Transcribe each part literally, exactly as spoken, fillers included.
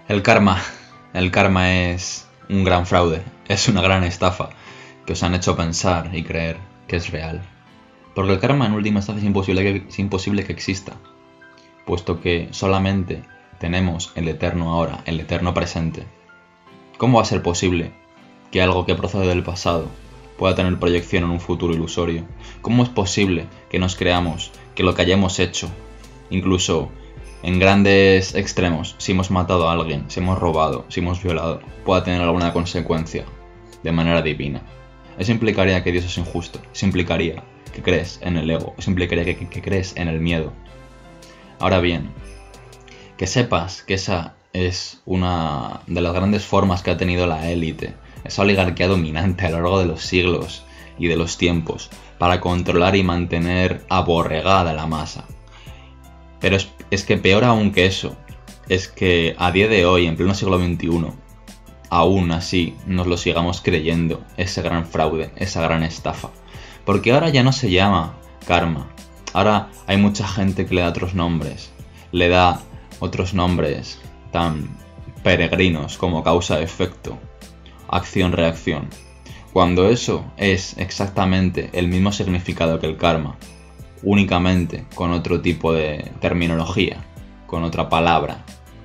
El karma. El karma es un gran fraude, es una gran estafa que os han hecho pensar y creer que es real. Porque el karma en última instancia es imposible que, es imposible que exista, puesto que solamente tenemos el eterno ahora, el eterno presente. ¿Cómo va a ser posible que algo que procede del pasado pueda tener proyección en un futuro ilusorio? ¿Cómo es posible que nos creamos que lo que hayamos hecho, incluso en grandes extremos, si hemos matado a alguien, si hemos robado, si hemos violado, pueda tener alguna consecuencia de manera divina? Eso implicaría que Dios es injusto, eso implicaría que crees en el ego, eso implicaría que, que, que crees en el miedo. Ahora bien, que sepas que esa es una de las grandes formas que ha tenido la élite, esa oligarquía dominante a lo largo de los siglos y de los tiempos, para controlar y mantener aborregada la masa. Pero es, es que peor aún que eso, es que a día de hoy, en pleno siglo veintiuno, aún así nos lo sigamos creyendo, ese gran fraude, esa gran estafa. Porque ahora ya no se llama karma, ahora hay mucha gente que le da otros nombres, le da otros nombres tan peregrinos como causa-efecto, acción-reacción, cuando eso es exactamente el mismo significado que el karma, únicamente con otro tipo de terminología, con otra palabra.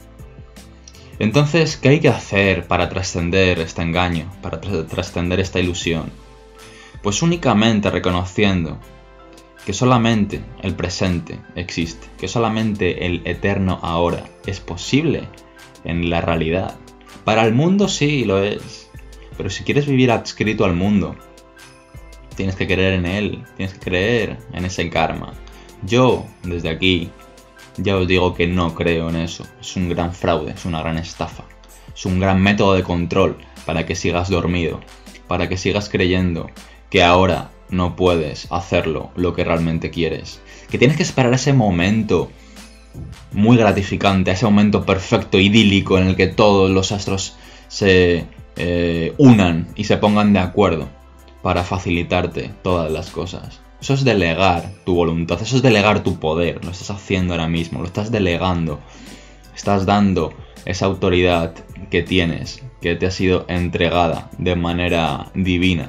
Entonces, ¿qué hay que hacer para trascender este engaño, para trascender esta ilusión? Pues únicamente reconociendo que solamente el presente existe, que solamente el eterno ahora es posible en la realidad. Para el mundo sí lo es, pero si quieres vivir adscrito al mundo, tienes que creer en él, tienes que creer en ese karma. Yo, desde aquí, ya os digo que no creo en eso. Es un gran fraude, es una gran estafa. Es un gran método de control para que sigas dormido, para que sigas creyendo que ahora no puedes hacerlo lo que realmente quieres. Que tienes que esperar ese momento muy gratificante, ese momento perfecto, idílico, en el que todos los astros se eh, unan y se pongan de acuerdo para facilitarte todas las cosas. Eso es delegar tu voluntad, eso es delegar tu poder. Lo estás haciendo ahora mismo, lo estás delegando. Estás dando esa autoridad que tienes, que te ha sido entregada de manera divina,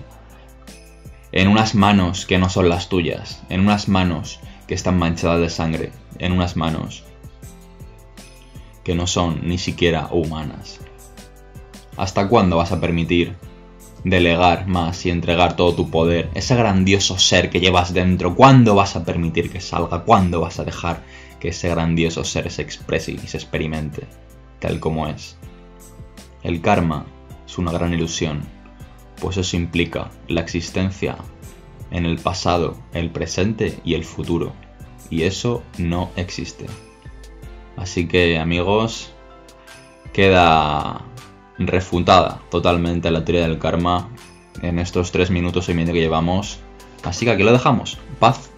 en unas manos que no son las tuyas, en unas manos que están manchadas de sangre, en unas manos que no son ni siquiera humanas. ¿Hasta cuándo vas a permitir delegar más y entregar todo tu poder, ese grandioso ser que llevas dentro? ¿Cuándo vas a permitir que salga? ¿Cuándo vas a dejar que ese grandioso ser se exprese y se experimente tal como es? El karma es una gran ilusión, pues eso implica la existencia en el pasado, el presente y el futuro, y eso no existe. Así que, amigos, queda refutada totalmente la teoría del karma en estos tres minutos y medio que llevamos. Así que aquí lo dejamos. Paz.